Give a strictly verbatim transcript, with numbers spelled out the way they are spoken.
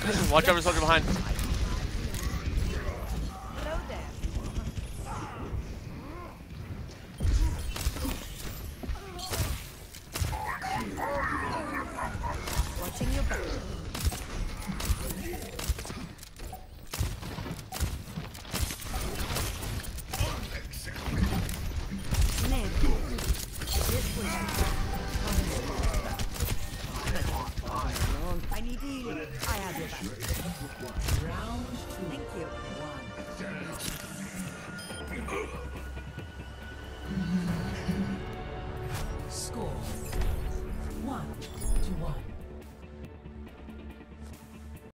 Watch over soldier behind. Hello there. Watching your back. Ned. This way. I need healing. I have your back. Thank you.